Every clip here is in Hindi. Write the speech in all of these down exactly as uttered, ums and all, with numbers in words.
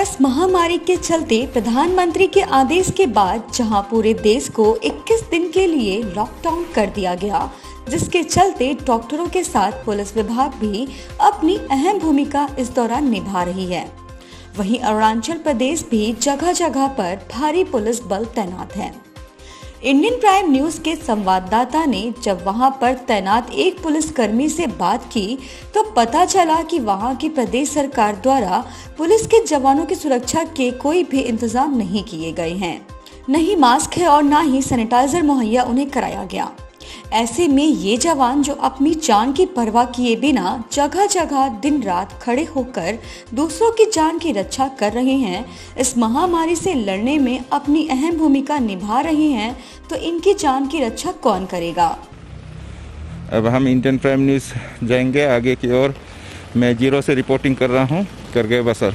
इस महामारी के चलते प्रधानमंत्री के आदेश के बाद जहां पूरे देश को इक्कीस दिन के लिए लॉकडाउन कर दिया गया, जिसके चलते डॉक्टरों के साथ पुलिस विभाग भी अपनी अहम भूमिका इस दौरान निभा रही है। वहीं अरुणाचल प्रदेश भी जगह जगह पर भारी पुलिस बल तैनात है। इंडियन प्राइम न्यूज के संवाददाता ने जब वहां पर तैनात एक पुलिसकर्मी से बात की तो पता चला कि वहां की प्रदेश सरकार द्वारा पुलिस के जवानों की सुरक्षा के कोई भी इंतजाम नहीं किए गए हैं। न ही मास्क है और न ही सैनिटाइजर मुहैया उन्हें कराया गया। ऐसे में ये जवान जो अपनी जान की परवाह किए बिना जगह जगह दिन रात खड़े होकर दूसरों की जान की रक्षा कर रहे हैं, इस महामारी से लड़ने में अपनी अहम भूमिका निभा रहे हैं, तो इनकी जान की रक्षा कौन करेगा। अब हम इंडियन प्राइम न्यूज जाएंगे आगे की ओर। मैं जीरो से रिपोर्टिंग कर रहा हूँ, करगे बसर।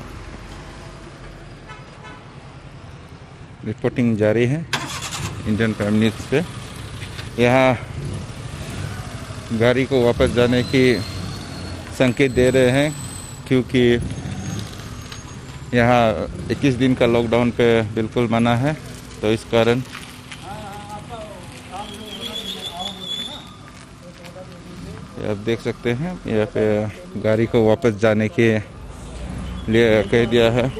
रिपोर्टिंग जारी है इंडियन प्राइम न्यूज पे। यहाँ गाड़ी को वापस जाने की संकेत दे रहे हैं क्योंकि यहाँ इक्कीस दिन का लॉकडाउन पे बिल्कुल मना है, तो इस कारण आप देख सकते हैं यहाँ पे गाड़ी को वापस जाने के लिए कह दिया है।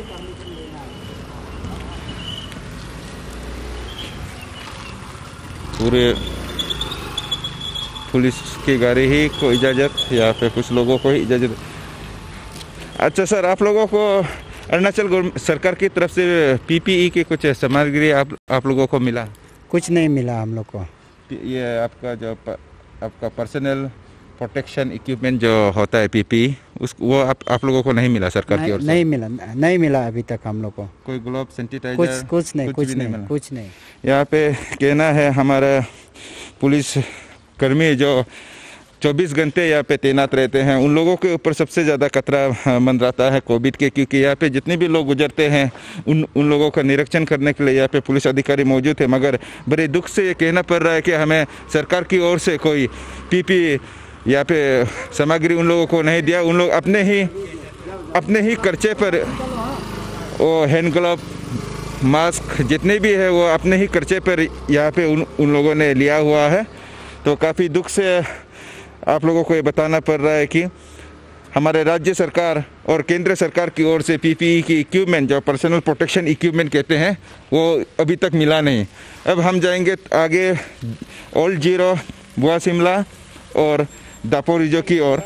पूरे पुलिस की गाड़ी ही को इजाज़त, या फिर कुछ लोगों को ही इजाज़त। अच्छा सर, आप लोगों को अरुणाचल सरकार की तरफ से पीपीई की कुछ सामग्री आप आप लोगों को मिला? कुछ नहीं मिला हम लोग को। ये आपका जो आपका पर्सनल प्रोटेक्शन इक्विपमेंट जो होता है पीपीई, उस वो आप आप लोगों को नहीं मिला सरकार की ओर से? नहीं मिला, नहीं मिला अभी तक हम लोग को। कोई ग्लोव, सैनिटाइजर, कुछ कुछ नहीं, कुछ नहीं, नहीं कुछ नहीं। यहाँ पे कहना है हमारा पुलिस कर्मी जो चौबीस घंटे यहाँ पे तैनात रहते हैं, उन लोगों के ऊपर सबसे ज़्यादा खतरा मंडराता है कोविड के, क्योंकि यहाँ पे जितने भी लोग गुजरते हैं उन उन लोगों का निरीक्षण करने के लिए यहाँ पे पुलिस अधिकारी मौजूद है। मगर बड़े दुख से ये कहना पड़ रहा है कि हमें सरकार की ओर से कोई पीपी यहाँ पे सामग्री उन लोगों को नहीं दिया। उन लोग अपने ही अपने ही खर्चे पर वो हैंड ग्लव, मास्क जितने भी है वो अपने ही खर्चे पर यहाँ पे उन उन लोगों ने लिया हुआ है। तो काफ़ी दुख से आप लोगों को ये बताना पड़ रहा है कि हमारे राज्य सरकार और केंद्र सरकार की ओर से पीपीई की इक्विपमेंट, जो पर्सनल प्रोटेक्शन इक्विपमेंट कहते हैं, वो अभी तक मिला नहीं। अब हम जाएंगे आगे ओल्ड जीरो, बुआ शिमला और दापोरिजो की ओर।